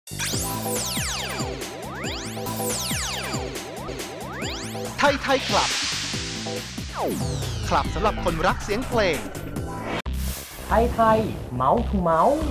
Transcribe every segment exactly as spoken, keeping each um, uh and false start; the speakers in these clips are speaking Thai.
ไทยไทยคลับคลับสำหรับคนรักเสียงเพลงไทยไทยเมาส์ทูเมาส์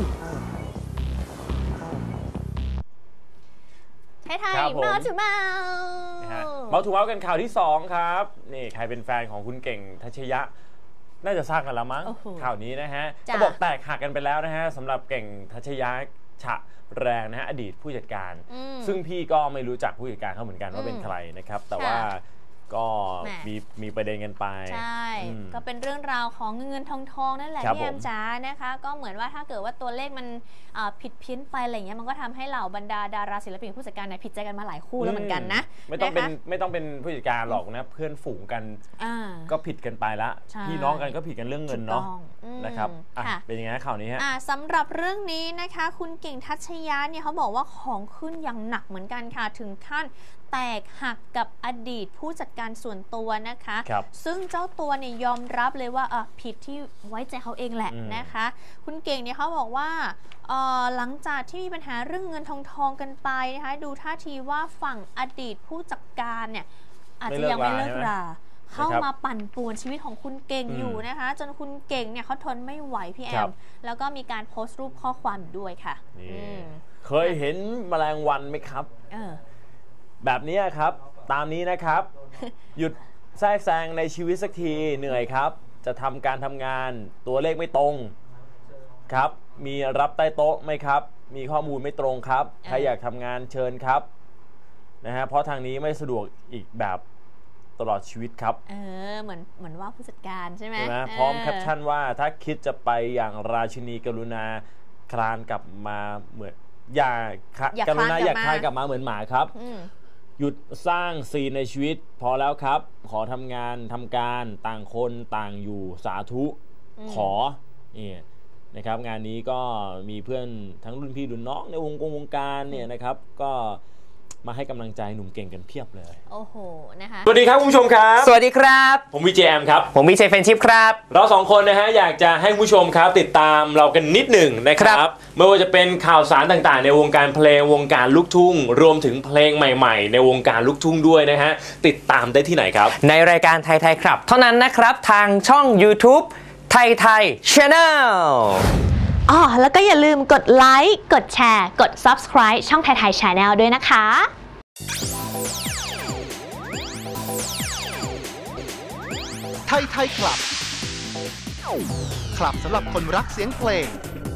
ไทยไทยเมาส์ทูเมาส์เมาส์ทูเมาส์กันข่าวที่สองครับนี่ใครเป็นแฟนของคุณเก่งทัชยะน่าจะทราบกันแล้วมั้งข่าวนี้นะฮะก็บอกแตกหักกันไปแล้วนะฮะสำหรับเก่งทัชยะฉะแรงนะฮะอดีตผู้จัดการซึ่งพี่ก็ไม่รู้จักผู้จัดการเขาเหมือนกันว่าเป็นใครนะครับแต่ว่าก็มีมีประเด็นกันไปใช่ก็เป็นเรื่องราวของเงินเงินทองทองนั่นแหละพี่แอมจ๋านะคะก็เหมือนว่าถ้าเกิดว่าตัวเลขมันผิดเพี้ยนไปอะไรเงี้ยมันก็ทำให้เหล่าบรรดาดาราศิลปินผู้จัดการเนี่ยผิดใจกันมาหลายคู่แล้วเหมือนกันนะไม่ต้องเป็นไม่ต้องเป็นผู้จัดการหรอกนะเพื่อนฝูงกันก็ผิดกันไปละพี่น้องกันก็ผิดกันเรื่องเงินเนาะนะครับเป็นยังไงข่าวนี้ฮะสำหรับเรื่องนี้นะคะคุณเก่งทัชยะเนี่ยเขาบอกว่าของขึ้นอย่างหนักเหมือนกันค่ะถึงขั้นแตกหักกับอดีตผู้จัดการส่วนตัวนะคะซึ่งเจ้าตัวเนี่ยยอมรับเลยว่าผิดที่ไว้ใจเขาเองแหละนะคะคุณเก่งเนี่ยเขาบอกว่าหลังจากที่มีปัญหาเรื่องเงินทองทองกันไปนะคะดูท่าทีว่าฝั่งอดีตผู้จัดการเนี่ยอาจจะยังไม่เลิกราเข้ามาปั่นป่วนชีวิตของคุณเก่งอยู่นะคะจนคุณเก่งเนี่ยเขาทนไม่ไหวพี่แอมแล้วก็มีการโพสต์รูปข้อความด้วยค่ะเคยเห็นแมลงวันไหมครับแบบนี้ครับตามนี้นะครับ หยุดแทรกแซงในชีวิตสักทีเหนื่อยครับจะทำการทำงานตัวเลขไม่ตรงครับมีรับใต้โต๊ะไหมครับมีข้อมูลไม่ตรงครับใครอยากทำงานเชิญครับนะฮะเพราะทางนี้ไม่สะดวกอีกแบบตลอดชีวิตครับเออเหมือนเหมือนว่าผู้จัดการใช่ไหมใช่ไหมพร้อมแคปชั่นว่าถ้าคิดจะไปอย่างราชินีกรุณาคลานกลับมาเหมือนอย่ากรุณาอยากคลานกลับมาเหมือนหมาครับหยุดสร้างซีนในชีวิตพอแล้วครับขอทำงานทำการต่างคนต่างอยู่สาธุขอนี่นะครับงานนี้ก็มีเพื่อนทั้งรุ่นพี่รุ่นน้องในวงกงวงการเนี่ยนะครับก็มาให้กำลังใจหนุ่มเก่งกันเพียบเลยโอ้โหนะคะสวัสดีครับคุณผู้ชมครับสวัสดีครับผมวีเจแอมครับผมวีเจเฟนชิพครับเราสองคนนะฮะอยากจะให้คุณผู้ชมครับติดตามเรากันนิดหนึ่งนะครับไม่ว่าจะเป็นข่าวสารต่างๆในวงการเพลงวงการลูกทุ่งรวมถึงเพลงใหม่ๆในวงการลูกทุ่งด้วยนะฮะติดตามได้ที่ไหนครับในรายการไทยไทยครับเท่านั้นนะครับทางช่อง YouTube ไทยไทย Channel อ๋อแล้วก็อย่าลืมกดไลค์กดแชร์กด Subscribe ช่องไทยไทย Channel ด้วยนะคะไทยไทยคลับคลับสำหรับคนรักเสียงเพลง